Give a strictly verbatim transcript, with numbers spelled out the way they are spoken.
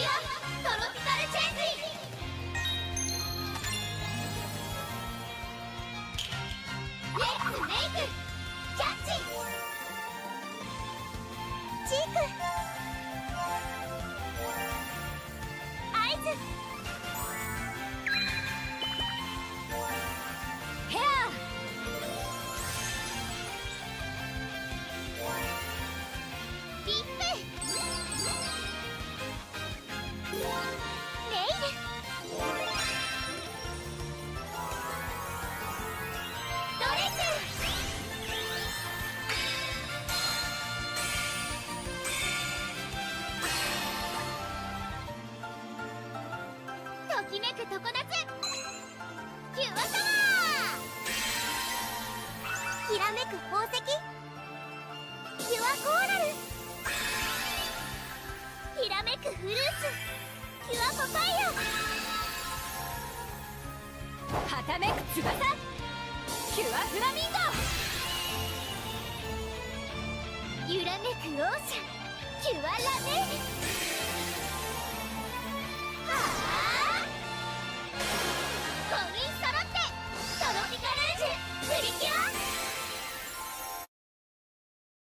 はトロピカルチェンジ。レッツメイクキャッチ。チークアイズヘアリップネイルドレスときめく常夏キュアサワーきらめく宝石キュアコーラルきらめくフルーツキュアパパイヤはためく翼キュアフラミンゴ揺らめくオーシャンキュアラメールはあ